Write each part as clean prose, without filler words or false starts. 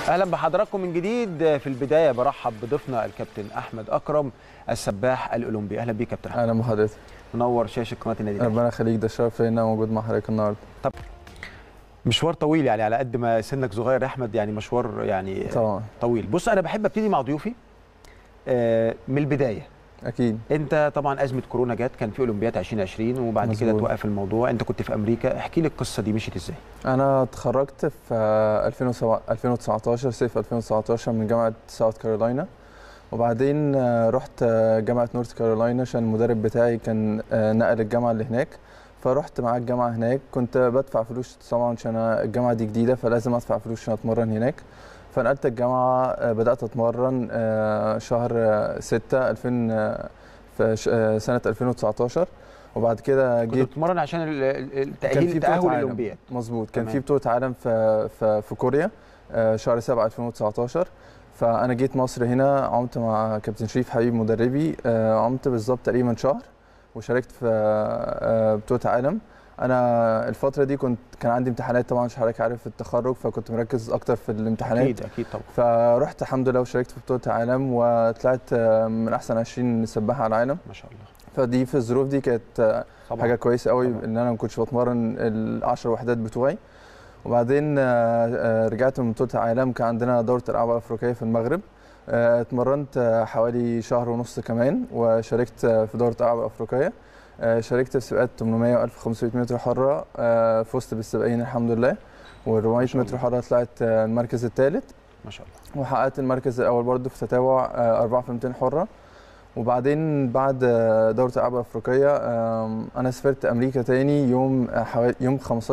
اهلا بحضراتكم من جديد. في البدايه برحب بضيفنا الكابتن احمد اكرم السباح الاولمبي. اهلا بيك كابتن احمد. اهلا بحضرتك. منور شاشه قناه النادي الاهلي. ربنا يخليك، ده شرف لينا موجود مع حضرتك النهارده. طب مشوار طويل، يعني على قد ما سنك صغير يا احمد، يعني مشوار يعني طبعا طويل. بص انا بحب ابتدي مع ضيوفي من البدايه. اكيد. انت طبعا ازمه كورونا جت، كان في اولمبياد 2020 وبعد كده توقف الموضوع. انت كنت في امريكا، احكي لي القصه دي مشيت ازاي؟ انا اتخرجت في 2019 صيف 2019 من جامعه ساوث كارولاينا، وبعدين رحت جامعه نورث كارولاينا عشان المدرب بتاعي كان نقل الجامعه اللي هناك، فرحت مع الجامعه هناك. كنت بدفع فلوس طبعا عشان الجامعه دي جديده، فلازم ادفع فلوس عشان اتمرن هناك. فنقلت الجامعه، بدات اتمرن شهر 6 2000 في سنه 2019، وبعد كده كنت جيت بتتمرن عشان التاهل للاولمبياد. مظبوط. كان في بطوله عالم في كوريا شهر 7 2019. فانا جيت مصر هنا، عمت مع كابتن شريف حبيب مدربي، عمت بالظبط تقريبا شهر وشاركت في بطوله عالم. انا الفتره دي كان عندي امتحانات طبعا، مش حضرتك عارف التخرج، فكنت مركز اكتر في الامتحانات. اكيد طبعا. فرحت الحمد لله وشاركت في بطوله عالم وطلعت من احسن 20 سباحه على العالم ما شاء الله. فدي في الظروف دي كانت حاجه كويسه قوي طبعا. ان انا ما كنتش بتمرن ال10 وحدات بتوعي. وبعدين رجعت من بطوله العالم، كان عندنا دوره الالعاب الافريقيه في المغرب. اتمرنت حوالي شهر ونص كمان وشاركت في دوره الالعاب الافريقيه. شاركت في سباقات 800 و1500 متر حره، فزت بالسباقين الحمد لله. وال400 متر حره طلعت المركز الثالث ما شاء الله. وحققت المركز الاول برضه في تتابع 4 في 200 حره. وبعدين بعد دوره الالعاب الافريقيه انا سافرت امريكا تاني يوم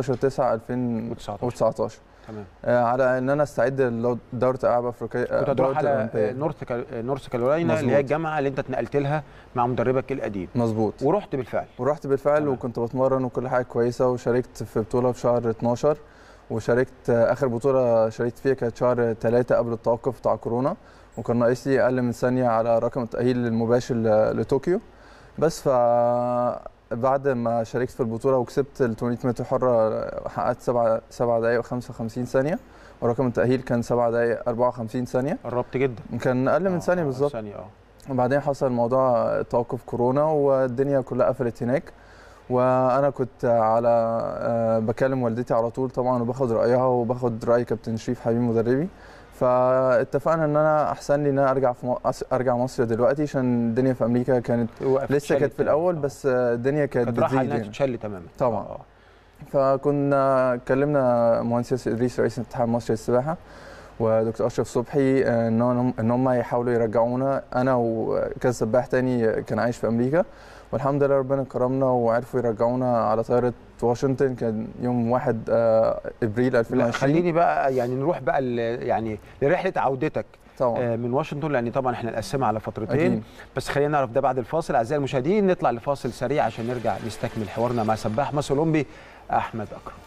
15/9/2019. تمام. على ان انا استعد لدوره الالعاب الافريقيه. كنت هتروح على نورث كارولاينا اللي هي الجامعه اللي انت اتنقلت لها مع مدربك القديم. مظبوط. ورحت بالفعل. تمام. وكنت بتمرن وكل حاجه كويسه، وشاركت في بطوله في شهر 12، وشاركت اخر بطوله شاركت فيها كانت شهر 3 قبل التوقف بتاع كورونا، وكان ناقص لي اقل من ثانيه على رقم التاهيل المباشر لطوكيو. بس بعد ما شاركت في البطوله وكسبت ال 800 متر حره، حققت 7 دقائق و55 ثانيه، ورقم التاهيل كان 7 دقائق 54 ثانيه. قربت جدا. كان اقل من ثانيه بالظبط. وبعدين حصل موضوع توقف كورونا والدنيا كلها قفلت هناك، وانا كنت بكلم والدتي على طول طبعا وباخد رايها وباخد راي كابتن شريف حبيب مدربي. فاتفقنا ان انا احسن لي ان انا ارجع مصر دلوقتي، عشان الدنيا في امريكا كانت لسه كانت في الاول، بس الدنيا كانت بتزيد انها تتشل تماما طبعا. فكنا كلمنا مهندس ياسر ادريس رئيس الاتحاد المصري للسباحه ودكتور اشرف صبحي ان هم يحاولوا يرجعونا انا وكذا سباح تاني كان عايش في امريكا، والحمد لله ربنا كرمنا وعرفوا يرجعونا على طياره واشنطن. كان يوم 1 ابريل 2020. خليني بقى يعني نروح بقى يعني لرحله عودتك طبعا من واشنطن، لان طبعا احنا نقسمها على فترتين أكيد. بس خلينا نعرف ده بعد الفاصل. اعزائي المشاهدين نطلع لفاصل سريع عشان نرجع نستكمل حوارنا مع سباح مصر الاولمبي احمد اكرم.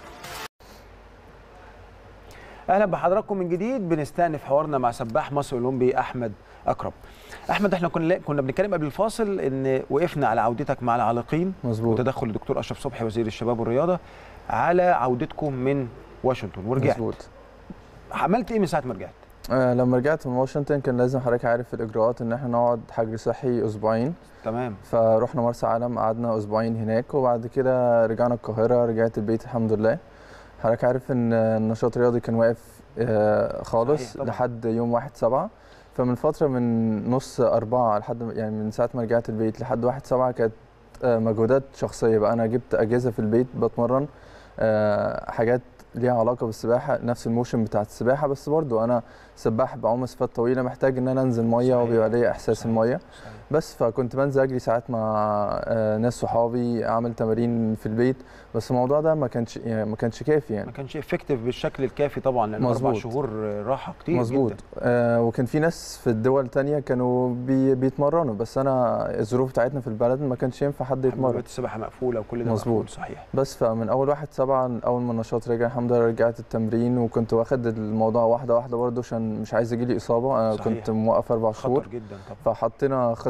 اهلا بحضراتكم من جديد. بنستأنف حوارنا مع سباح مصر الاولمبي احمد اكرم. احمد، احنا كنا بنتكلم قبل الفاصل ان وقفنا على عودتك مع العالقين. مظبوط. وتدخل الدكتور اشرف صبحي وزير الشباب والرياضه على عودتكم من واشنطن ورجعت. مظبوط. عملت ايه من ساعه ما رجعت؟ لما رجعت من واشنطن كان لازم حضرتك عارف الاجراءات ان احنا نقعد حجر صحي اسبوعين. تمام. فروحنا مرسى علم، قعدنا اسبوعين هناك، وبعد كده رجعنا القاهره، رجعت البيت الحمد لله. حضرتك عارف ان النشاط الرياضي كان واقف خالص لحد يوم 1/7. فمن فتره من نص 4 لحد يعني من ساعه ما رجعت البيت لحد 1/7 كانت مجهودات شخصيه بقى. انا جبت اجهزه في البيت بتمرن حاجات ليها علاقه بالسباحه، نفس الموشن بتاعت السباحه، بس برضو انا سباح بعوم مسافات طويله، محتاج ان انا انزل ميه وبيبقى ليا احساس الميه. بس فكنت بنزل اجري ساعات مع ناس صحابي، اعمل تمارين في البيت، بس الموضوع ده ما كانش كافي يعني. ما كانش افكتيف بالشكل الكافي طبعا، لان 4 شهور راحه كتير. مظبوط. وكان في ناس في الدول الثانيه كانوا بيتمرنوا، بس انا الظروف بتاعتنا في البلد ما كانش ينفع حد يتمرن. السباحه مقفوله وكل ده مظبوط. صحيح. بس فمن اول 1/7 اول ما النشاط رجع الحمد لله رجعت التمرين، وكنت واخد الموضوع واحده واحده برده عشان مش عايز يجي لي اصابه. انا كنت موقف 4 شهور. خطر جدا طبعا. فحطينا خطه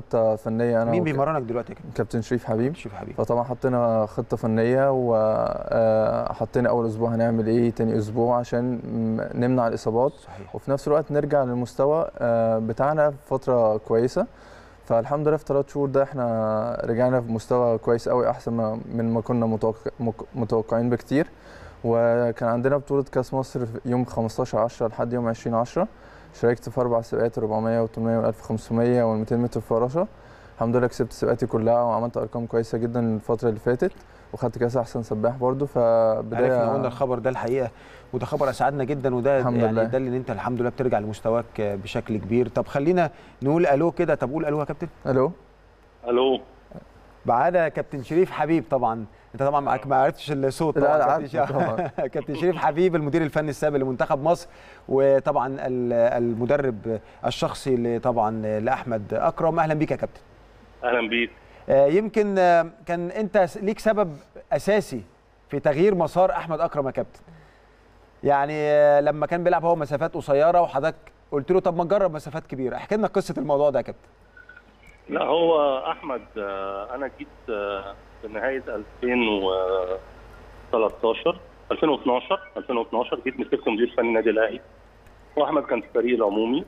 خطه فنيه. انا مين بيمرنك دلوقتي يا كابتن شريف حبيب. حبيب. فطبعا حطينا خطه فنيه، وحطينا اول اسبوع هنعمل ايه، تاني اسبوع عشان نمنع الاصابات. صحيح. وفي نفس الوقت نرجع للمستوى بتاعنا في فتره كويسه. فالحمد لله في 3 شهور ده احنا رجعنا في مستوى كويس قوي، احسن من ما كنا متوقعين بكتير. وكان عندنا بطولة كاس مصر يوم 15/10 لحد يوم 20/10. شاركت في 4 سباقات، 400 و800 و1500 وال200 متر فراشة. الحمد لله كسبت سباقاتي كلها وعملت ارقام كويسة جدا الفترة اللي فاتت، وخدت كاس احسن سباح برضو. فبداية عرفنا قلنا الخبر ده الحقيقة، وده خبر اسعدنا جدا، وده يعني ده اللي انت الحمد لله بترجع لمستواك بشكل كبير. طب خلينا نقول الو كده. طب قول الو يا كابتن. الو. الو. بعد كابتن شريف حبيب. طبعا انت طبعا معاك ما عرفتش الصوت. لا كابتن شريف حبيب المدير الفني السابق لمنتخب مصر، وطبعا المدرب الشخصي طبعا لاحمد اكرم. اهلا بيك يا كابتن. اهلا بيك. يمكن كان انت ليك سبب اساسي في تغيير مسار احمد اكرم يا كابتن. يعني لما كان بيلعب هو مسافات قصيره وحضرتك قلت له طب ما نجرب مسافات كبيره. احكي لنا قصه الموضوع ده يا كابتن. لا هو احمد انا جيت في نهايه 2012 جيت مسكت مدير فني النادي الاهلي، واحمد كان في الفريق العمومي.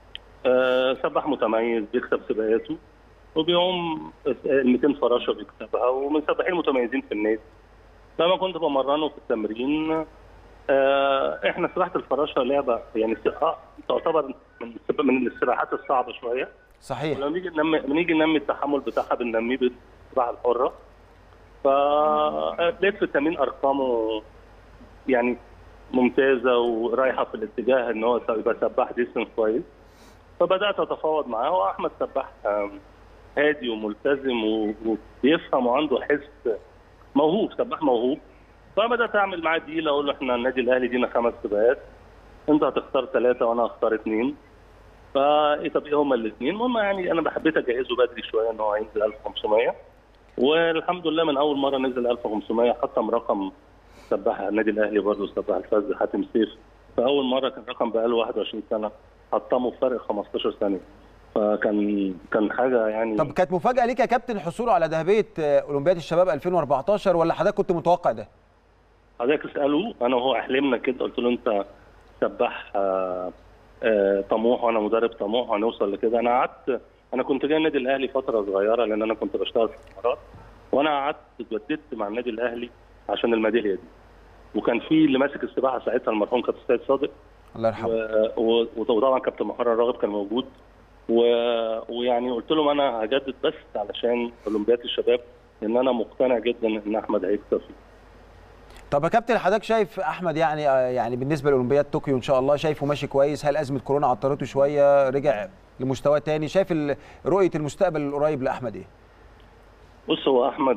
سباح متميز بيكسب سباقاته، وبيقوم ال 200 فراشه بيكسبها، ومن سباحين متميزين في النادي. لما كنت بمرنه في التمرين احنا سباحه الفراشه لعبه يعني تعتبر من السباحات الصعبه شويه. صحيح. ولما نيجي ننمي التحمل بتاعها بننميه بالسباحه الحره. فلقيت في التمرين ارقامه يعني ممتازه ورايحه في الاتجاه ان هو يبقى سباح ديسن كويس. فبدات اتفاوض معاه، واحمد سباح هادي وملتزم وبيفهم وعنده حس، موهوب، سباح موهوب. فبدات اعمل معاه ديل، اقول له احنا النادي الاهلي دينا 5 سباقات، انت هتختار 3 وانا هختار 2. طب ايه هما الاثنين؟ المهم يعني انا حبيت اجهزه بدري شويه ان هو هينزل 1500، والحمد لله من اول مره نزل 1500 حطم رقم سباح النادي الاهلي برضه، سباح الفز حاتم سيف. فاول مره كان رقم بقاله 21 سنه حطمه بفرق 15 ثانيه. فكان حاجه يعني. طب كانت مفاجاه ليك يا كابتن حصوله على ذهبيه اولمبياد الشباب 2014، ولا حضرتك كنت متوقع ده؟ حضرتك اساله، انا وهو احلمنا كده، قلت له انت سباح طموح وانا مدرب طموح وهنوصل لكده. انا كنت جاي النادي الاهلي فتره صغيره لان انا كنت بشتغل في الامارات، وانا قعدت اتجددت مع النادي الاهلي عشان الميداليه دي. وكان في اللي ماسك السباحه ساعتها المرحوم كابتن سيد صادق، الله يرحمه، وطبعا كابتن محمد الراغب كان موجود. ويعني قلت لهم انا هجدد بس علشان اولمبياد الشباب، لان انا مقتنع جدا ان احمد هيكسب فيه. طب يا كابتن حضرتك شايف احمد يعني بالنسبه لاولمبياد طوكيو ان شاء الله شايفه ماشي كويس؟ هل ازمه كورونا عطلته شويه رجع لمستوى تاني؟ شايف رؤيه المستقبل القريب لاحمد ايه؟ بص هو احمد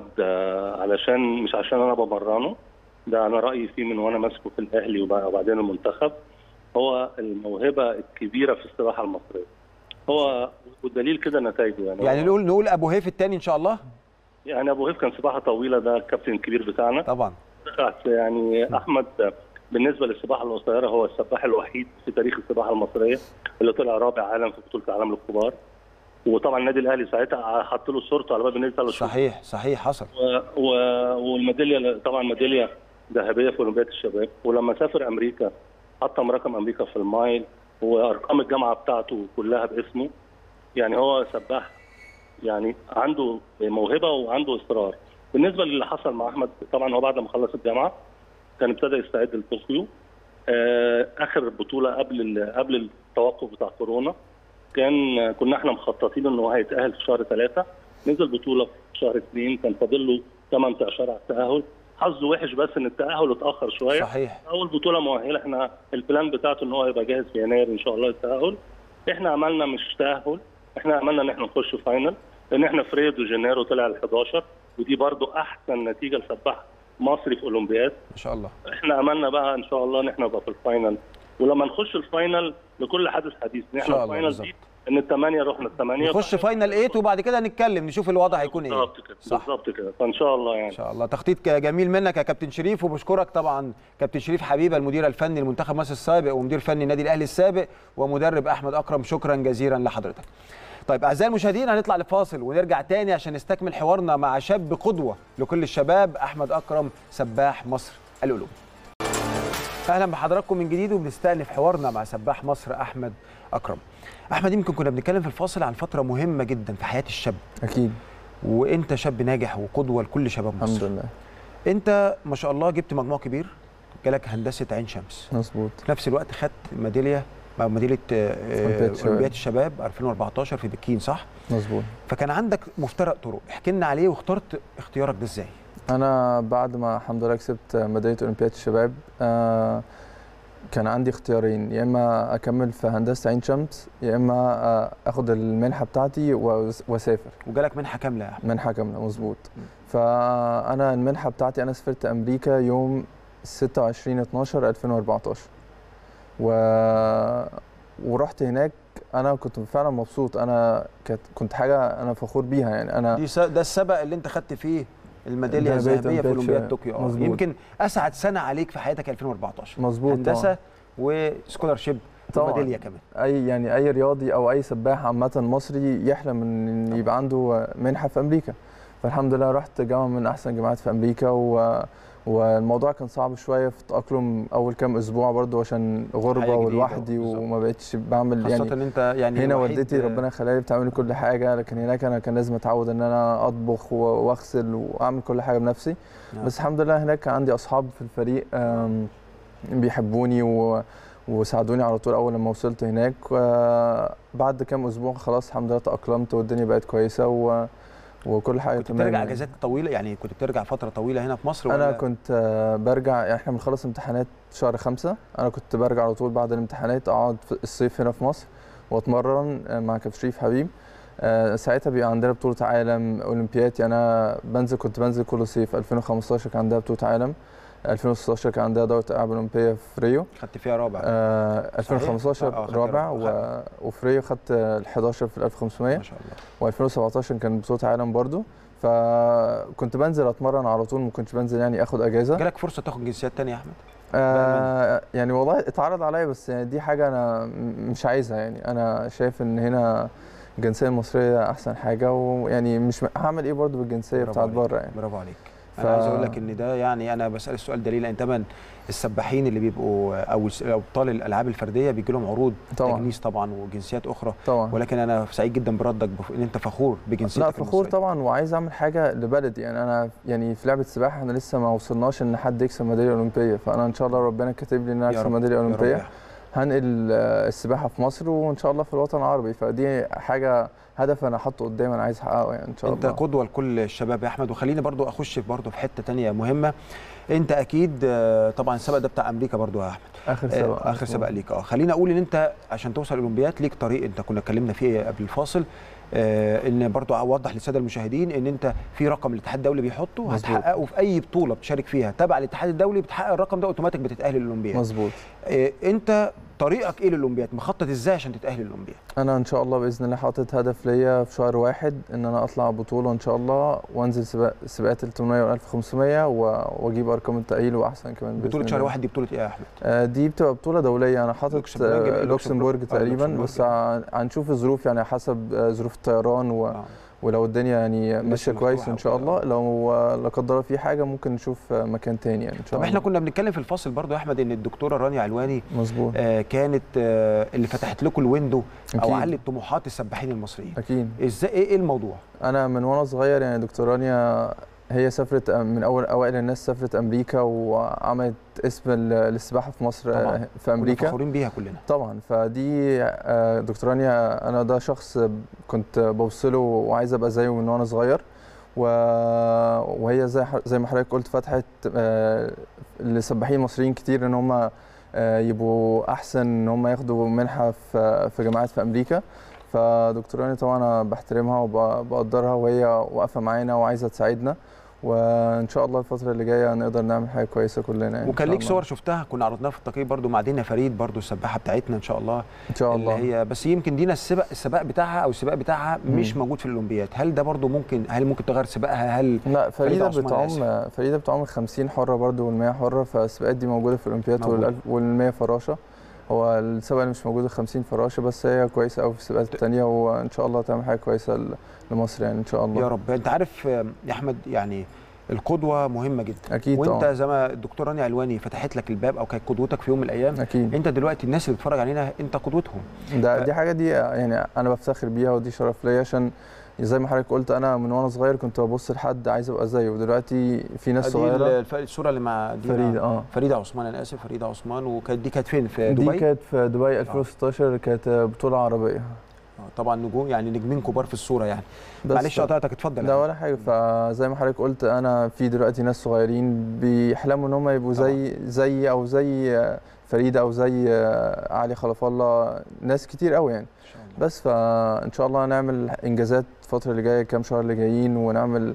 مش عشان انا بمرنه، ده انا رايي فيه من وانا ماسكه في الاهلي وبعدين المنتخب. هو الموهبه الكبيره في السباحه المصريه، هو والدليل كده نتائجه. يعني نقول ابو هيف الثاني ان شاء الله. يعني ابو هيف كان سباحه طويله، ده الكابتن الكبير بتاعنا طبعا. يعني احمد بالنسبه للسباحه القصيره هو السباح الوحيد في تاريخ السباحه المصريه اللي طلع رابع عالم في بطوله العالم للكبار. وطبعا النادي الاهلي ساعتها حط له صورته على باب النادي. صحيح حصل. والميداليه طبعا ميداليه ذهبيه في اولمبياد الشباب. ولما سافر امريكا حطم رقم امريكا في المايل، وارقام الجامعه بتاعته كلها باسمه. يعني هو سباح يعني عنده موهبه وعنده اصرار. بالنسبه للي حصل مع احمد، طبعا هو بعد ما خلص الجامعه كان ابتدى يستعد لطوكيو. اخر بطوله قبل التوقف بتاع كورونا كنا احنا مخططين ان هو هيتاهل في شهر 3، نزل بطوله في شهر 2، كان فاضل له 8 اشهر على التاهل. حظه وحش بس ان التاهل اتاخر شويه. صحيح. اول بطوله مؤهله، احنا البلان بتاعته ان هو هيبقى جاهز في يناير ان شاء الله التاهل. احنا عملنا مش تاهل، احنا عملنا ان احنا نخش فاينل، لان احنا في ريو دي جانيرو طلع ال 11، ودي برضو احسن نتيجه لسباح مصري في اولمبياد ما شاء الله. احنا عملنا بقى ان شاء الله ان احنا نبقى في الفاينل، ولما نخش الفاينل لكل حدث حديث. احنا الفاينل دي ان ال8 رحنا ال8 نخش فاينل 8 وبعد كده نتكلم نشوف الوضع هيكون ايه. بالظبط كده فان شاء الله يعني. ان شاء الله. تخطيط جميل منك يا كابتن شريف، وبشكرك طبعا كابتن شريف حبيبه المدير الفني لمنتخب مصر السابق ومدير فني النادي الاهلي السابق ومدرب احمد اكرم، شكرا جزيلا لحضرتك. طيب اعزائي المشاهدين هنطلع لفاصل ونرجع تاني عشان نستكمل حوارنا مع شاب قدوه لكل الشباب، احمد اكرم سباح مصر الاولمبي. اهلا بحضراتكم من جديد وبنستأنف حوارنا مع سباح مصر احمد اكرم. احمد، يمكن كنا بنتكلم في الفاصل عن فتره مهمه جدا في حياه الشاب. اكيد. وانت شاب ناجح وقدوه لكل شباب مصر. الحمد لله. انت ما شاء الله جبت مجموع كبير، جالك هندسه عين شمس. مظبوط. في نفس الوقت خدت ميداليه اولمبياد الشباب 2014 في بكين، صح؟ مظبوط. فكان عندك مفترق طرق، احكي لنا عليه واخترت اختيارك ده ازاي؟ انا بعد ما الحمد لله كسبت ميداليه اولمبياد الشباب كان عندي اختيارين، يا اما اكمل في هندسه عين شمس يا اما اخد المنحه بتاعتي واسافر. وجالك منحه كامله يا احمد؟ منحه كامله مظبوط. فانا المنحه بتاعتي انا سافرت امريكا يوم 26/12/2014 ورحت هناك. انا كنت فعلا مبسوط، انا كنت حاجه انا فخور بيها يعني. انا ده السبق اللي انت خدت فيه الميداليه الذهبيه في اولمبياد طوكيو. يمكن اسعد سنه عليك في حياتك 2014. مظبوط. هندسه وسكولارشيب وميداليه كمان. اي رياضي او اي سباح عامه مصري يحلم ان يبقى عنده منحه في امريكا. فالحمد لله رحت جامعه من احسن الجامعات في امريكا والموضوع كان صعب شويه في التاقلم اول كام اسبوع برضو عشان غربه ولوحدي وما بقتش بعمل خاصة يعني. ان انت يعني هنا والدتي ربنا يخليها لي بتعمل كل حاجه، لكن هناك انا كان لازم اتعود ان انا اطبخ واغسل واعمل كل حاجه بنفسي. بس الحمد لله هناك كان عندي اصحاب في الفريق بيحبوني وساعدوني على طول اول لما وصلت هناك. بعد كام اسبوع خلاص الحمد لله تاقلمت والدنيا بقت كويسه وكل حاجه كنت بترجع اجازات طويله، يعني كنت بترجع فتره طويله هنا في مصر؟ انا كنت برجع، يعني احنا بنخلص امتحانات شهر 5، انا كنت برجع على طول بعد الامتحانات اقعد في الصيف هنا في مصر واتمرن مع كابتن شريف حبيب. ساعتها بيبقى عندنا بطوله عالم اولمبياد، يعني انا كنت بنزل كل صيف. 2015 كان عندها بطوله عالم، 2016 كان عندها دوره العاب اولمبيه في ريو، خدت فيها رابع. 2015 رابع وفي ريو خدت ال11 في ال 1500 ما شاء الله. و2017 كان بطوله عالم برضو. فكنت بنزل اتمرن على طول، ما كنتش بنزل يعني اخد اجازه. جالك فرصه تاخد جنسيات ثانيه يا احمد؟ يعني والله اتعرض عليا، بس يعني دي حاجه انا مش عايزها. يعني انا شايف ان هنا الجنسيه المصريه احسن حاجه، ويعني مش هعمل ايه برضو بالجنسيه بتاعت بره يعني. برافو عليك. انا عايز اقول لك ان ده، يعني انا بسال السؤال ده ليه؟ لان طبعا السباحين اللي بيبقوا او ابطال الالعاب الفرديه بيجي لهم عروض تجنيس طبعا وجنسيات اخرى طبعا. ولكن انا سعيد جدا بردك ان انت فخور بجنسيتك. لا فخور طبعا، وعايز اعمل حاجه لبلدي. يعني انا يعني في لعبه السباحه احنا لسه ما وصلناش ان حد يكسب ميداليه اولمبيه، فانا ان شاء الله ربنا كاتب لي ان انا اكسب ميداليه اولمبيه. هنقل السباحه في مصر وان شاء الله في الوطن العربي، فدي حاجه هدف انا حاطه قدامي انا عايز احققه يعني ان شاء الله. انت قدوه لكل الشباب يا احمد. وخليني برضو اخش برضو في حته ثانيه مهمه. انت اكيد طبعا السبق ده بتاع امريكا برضو يا احمد، اخر سبق ليك. خليني اقول ان انت عشان توصل الاولمبياد ليك طريق انت كنا اتكلمنا فيه قبل الفاصل، ان برضو اوضح للساده المشاهدين ان انت في رقم الاتحاد الدولي بيحطه هتحققه في اي بطوله بتشارك فيها تبع الاتحاد الدولي، بتحقق الرقم ده اوتوماتيك بتتاهل للاولمبياد. مظبوط. انت طريقك ايه للاولمبياد؟ مخطط ازاي عشان تتاهل للاولمبياد؟ انا ان شاء الله باذن الله حاطط هدف ليا في شهر 1 ان انا اطلع بطوله ان شاء الله، وانزل سباقات ال 800 وال 1500 واجيب ارقام التاهيل واحسن كمان. بطوله شهر 1 دي بطوله ايه يا احمد؟ دي بتبقى بطوله دوليه، انا حاطط لوكسمبورج تقريبا، بس هنشوف الظروف يعني حسب ظروف الطيران ولو الدنيا يعني ماشيه كويس ان شاء الله، لو لا قدر الله في حاجه ممكن نشوف مكان تاني يعني ان شاء الله. طب احنا كنا بنتكلم في الفاصل برضو يا احمد ان الدكتوره رانيا علواني مظبوط كانت اللي فتحت لكم الويندو او علت طموحات السباحين المصريين. اكيد. ازاي ايه الموضوع؟ انا من وانا صغير يعني دكتوره رانيا هي سافرت من اوائل الناس، سافرت امريكا وعملت اسم للسباحه في مصر طبعًا. في امريكا كنا فخورين بيها كلنا طبعا. فدي دكتوره رانيا انا ده شخص كنت ببص له وعايز ابقى زيه من وانا صغير، وهي زي ما حضرتك قلت فتحت لسباحين مصريين كتير ان هم يبقوا احسن، ان هم ياخدوا منحه في جامعات في امريكا. فدكتوره رانيا طبعا انا بحترمها وبقدرها، وهي واقفه معانا وعايزه تساعدنا، وان شاء الله الفتره اللي جايه نقدر نعمل حاجه كويسه كلنا يعني. وكان ليك صور شفتها كنا عرضناها في التقرير برضو مع دينا فريد برضو السباحه بتاعتنا ان شاء الله اللي هي، بس يمكن دينا السباق بتاعها او السباق بتاعها مش موجود في الاولمبياد. هل ده برضو ممكن تغير سباقها؟ لا فريده بتعوم 50 حره برضو وال100 حره، فالسباقات دي موجوده في الاولمبياد وال100 فراشه. هو السباق اللي مش موجود 50 فراشه، بس هي كويسه قوي في السباقات الثانيه، وان شاء الله تعمل حاجه كويسه لمصر يعني ان شاء الله يا رب. انت عارف يا احمد يعني القدوه مهمه جدا اكيد، وانت زي ما الدكتور رانيا علواني فتحت لك الباب او كانت قدوتك في يوم من الايام، اكيد انت دلوقتي الناس اللي بتتفرج علينا انت قدوتهم. دي حاجه دي يعني انا بفتخر بيها، ودي شرف ليا، عشان زي ما حضرتك قلت انا من وانا صغير كنت ببص لحد عايز ابقى زيه، ودلوقتي في ناس صغيره. الصوره اللي مع فريده فريده عثمان، انا اسف، فريده عثمان، وكانت دي كانت فين؟ في دبي؟ دي كانت في دبي 2016 كانت بطوله عربيه. طبعا نجوم يعني نجمين كبار في الصوره يعني. معلش قطعتك، اتفضل. لا ولا حاجه. فزي ما حضرتك قلت انا في دلوقتي ناس صغيرين بيحلموا ان هم يبقوا زي او زي فريده او زي علي خلف الله، ناس كتير قوي يعني. بس فان شاء الله نعمل انجازات الفتره اللي جايه، كام شهر اللي جايين، ونعمل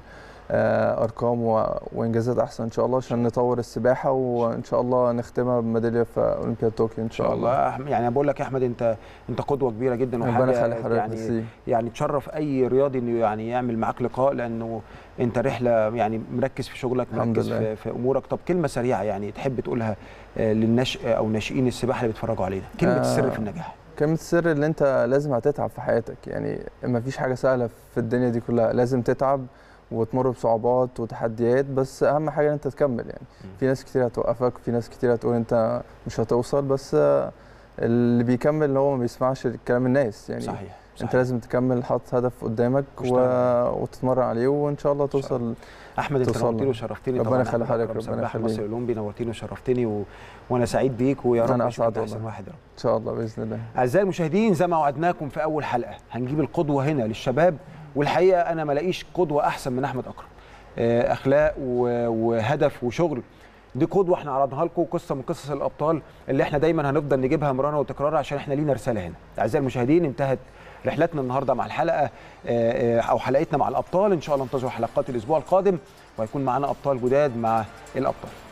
ارقام وانجازات احسن ان شاء الله، عشان نطور السباحه وان شاء الله نختمها بميداليه في اولمبياد طوكيو ان شاء الله. يعني انا بقول لك يا احمد انت قدوه كبيره جدا، وحاجه يعني تشرف اي رياضي انه يعني يعمل معاك لقاء، لانه انت رحله يعني مركز في شغلك، مركز في امورك. طب كلمه سريعه يعني تحب تقولها للنشء او ناشئين السباحه اللي بيتفرجوا علينا، كلمه السر في النجاح. كلمة السر اللي انت لازم هتتعب في حياتك، يعني ما فيش حاجة سهلة في الدنيا دي كلها، لازم تتعب وتمر بصعوبات وتحديات، بس اهم حاجة ان انت تكمل يعني. في ناس كتير هتوقفك، في ناس كتير هتقول انت مش هتوصل، بس اللي بيكمل اللي هو ما بيسمعش كلام الناس يعني. صحيح. انت لازم تكمل، حاطط هدف قدامك وتتمرن عليه، وان شاء الله توصل. احمد انت نورتني وشرفتني، ربنا يخلي حضرتك، ربنا يخليك. مصر الاولمبي نورتني وشرفتني وانا سعيد بيك، ويا رب انا اسعد احسن واحد يا رب ان شاء الله باذن الله. اعزائي المشاهدين، زي ما وعدناكم في اول حلقه هنجيب القدوه هنا للشباب، والحقيقه انا ما لاقيش قدوه احسن من احمد اكرم. اخلاق وهدف وشغل، دي قدوه احنا عرضناها لكم، قصه من قصص الابطال اللي احنا دايما هنفضل نجيبها مرارا وتكرارا، عشان احنا لينا رساله هنا. اعزائي المشاهدين، انتهت رحلتنا النهارده مع الحلقه او حلقتنا مع الابطال. ان شاء الله انتظروا حلقات الاسبوع القادم، وهيكون معانا ابطال جداد مع الابطال.